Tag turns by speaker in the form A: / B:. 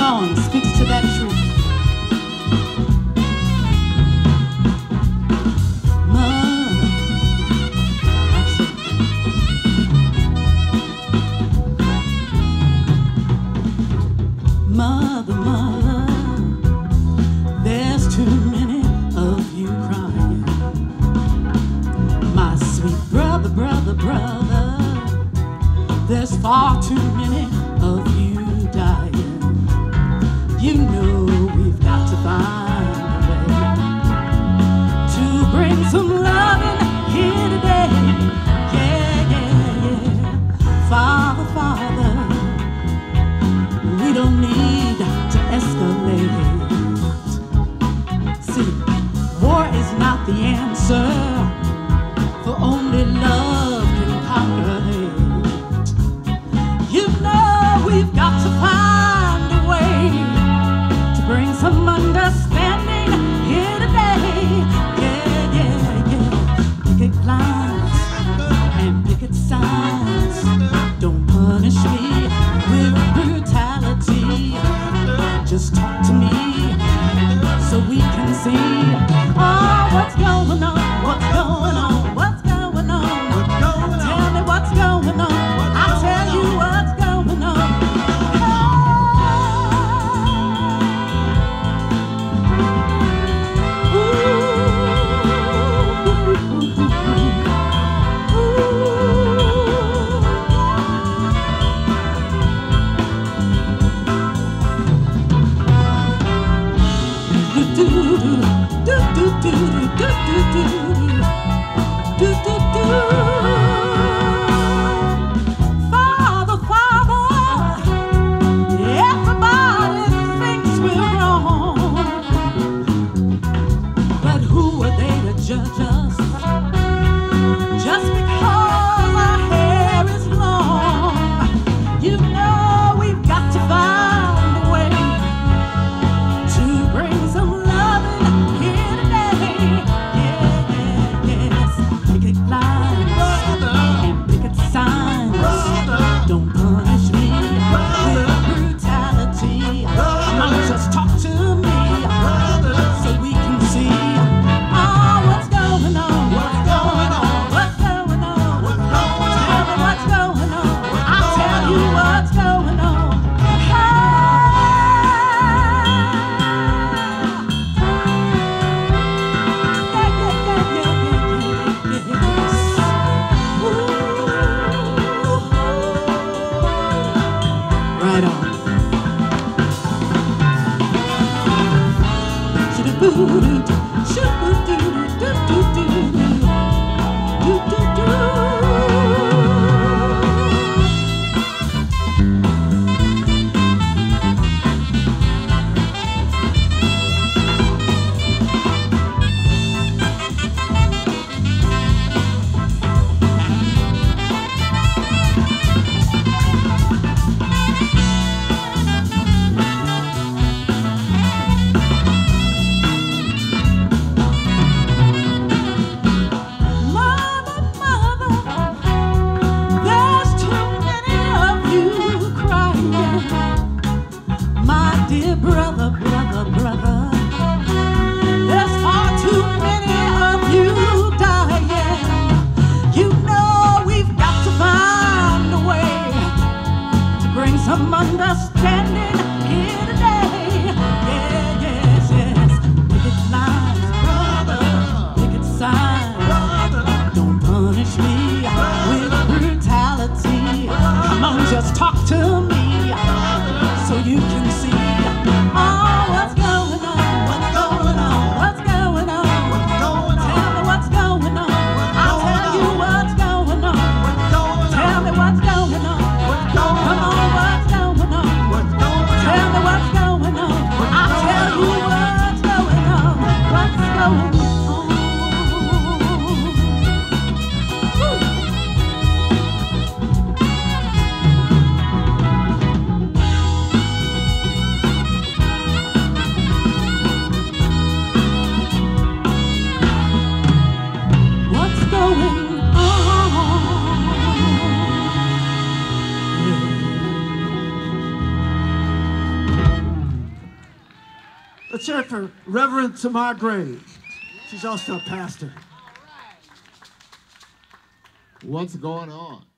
A: song speaks to that truth. Mother, mother, there's too many of you crying. My sweet brother, brother, brother, there's far too many of you dying. You know we've got to find a way to bring some loving here today. Yeah, yeah, yeah. Father, Father, we don't need to escalate. See, war is not the answer, for only love can conquer hate. You know we've got to find a way to bring some understanding here today. Yeah, yeah, yeah. Picket lines and picket signs. Don't punish me with brutality. Just talk to me so we can see what's going on, what's going on, what's going on. Tell me what's going on, I'll tell you what's going on. Father, Father, everybody thinks we're wrong, but who are they to judge us just because our hair is long? You know we've got to find a way to bring some loving here today. Yeah, yeah, yes. Picket lines and picket signs. Don't punish me with brutality. Come on, just talk to me so we can see what's going on. What's going on? What's going on? Tell me what's going on. I'll tell you what's going on. Right on. Dear brother, brother, brother, there's far too many of you dying. You know we've got to find a way to bring some understanding here today. Yeah, yes, yes. Picket lines, brother, picket signs. Don't punish me with brutality. Come on, just talk to me so you can see what's going on, what's going on, what's going on. Tell me what's going on, I'll tell you what's going on. Tell me what's going on, come on, what's going on. Tell me what's going on.
B: Let's hear it for Reverend Tamar Gray. She's also a pastor.
C: What's going on?